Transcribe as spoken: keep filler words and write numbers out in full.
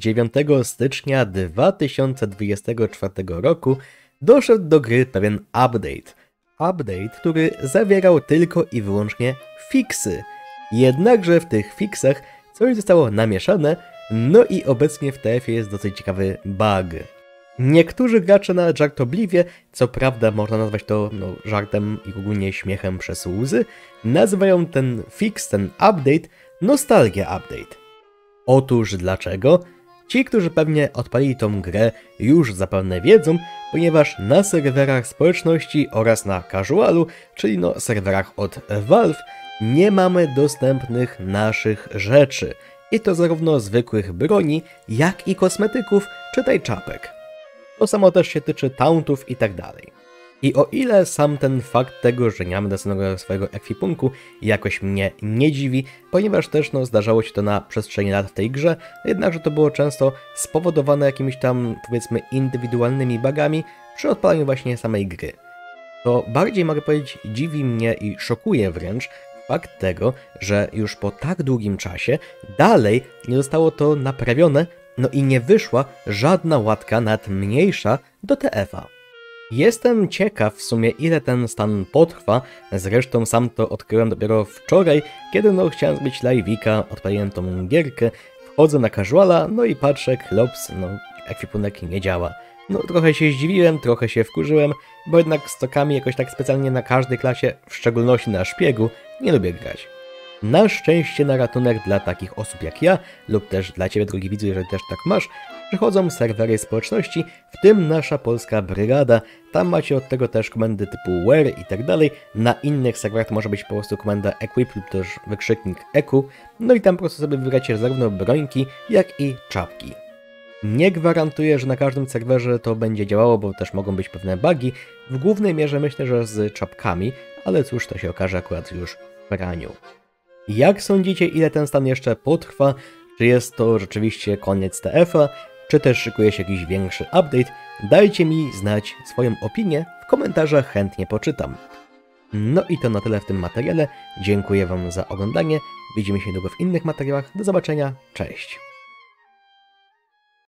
dziewiątego stycznia dwa tysiące dwudziestego czwartego roku doszedł do gry pewien update. Update, który zawierał tylko i wyłącznie fixy. Jednakże w tych fixach coś zostało namieszane, no i obecnie w T F jest dosyć ciekawy bug. Niektórzy gracze na żartobliwie, co prawda można nazwać to no, żartem i ogólnie śmiechem przez łzy, nazywają ten fix, ten update, Nostalgia Update. Otóż dlaczego? Ci, którzy pewnie odpalili tą grę, już zapewne wiedzą, ponieważ na serwerach społeczności oraz na casualu, czyli no serwerach od Valve, nie mamy dostępnych naszych rzeczy. I to zarówno zwykłych broni, jak i kosmetyków, czytaj czapek. To samo też się tyczy tauntów i tak dalej. I o ile sam ten fakt tego, że nie mamy dostępnego swojego ekwipunku, jakoś mnie nie dziwi, ponieważ też no, zdarzało się to na przestrzeni lat w tej grze, jednakże to było często spowodowane jakimiś tam, powiedzmy, indywidualnymi bugami przy odpalaniu właśnie samej gry. To bardziej, mogę powiedzieć, dziwi mnie i szokuje wręcz fakt tego, że już po tak długim czasie dalej nie zostało to naprawione, no i nie wyszła żadna łatka nawet mniejsza do T F a. Jestem ciekaw w sumie, ile ten stan potrwa, zresztą sam to odkryłem dopiero wczoraj, kiedy no chciałem zrobić live'ika, odpaliłem tą gierkę, wchodzę na casuala, no i patrzę, klops, no ekwipunek nie działa. No trochę się zdziwiłem, trochę się wkurzyłem, bo jednak z tokami jakoś tak specjalnie na każdej klasie, w szczególności na szpiegu, nie lubię grać. Na szczęście na ratunek dla takich osób jak ja, lub też dla Ciebie, drogi widzu, jeżeli też tak masz, przychodzą serwery społeczności, w tym nasza polska brygada. Tam macie od tego też komendy typu where i tak dalej. Na innych serwerach to może być po prostu komenda equip lub też wykrzyknik eku. No i tam po prostu sobie wybieracie zarówno brońki, jak i czapki. Nie gwarantuję, że na każdym serwerze to będzie działało, bo też mogą być pewne bugi. W głównej mierze myślę, że z czapkami, ale cóż, to się okaże akurat już w praniu. Jak sądzicie, ile ten stan jeszcze potrwa? Czy jest to rzeczywiście koniec T F a? Czy też szykuje się jakiś większy update? Dajcie mi znać swoją opinię, w komentarzach chętnie poczytam. No i to na tyle w tym materiale. Dziękuję Wam za oglądanie. Widzimy się niedługo w innych materiałach. Do zobaczenia. Cześć!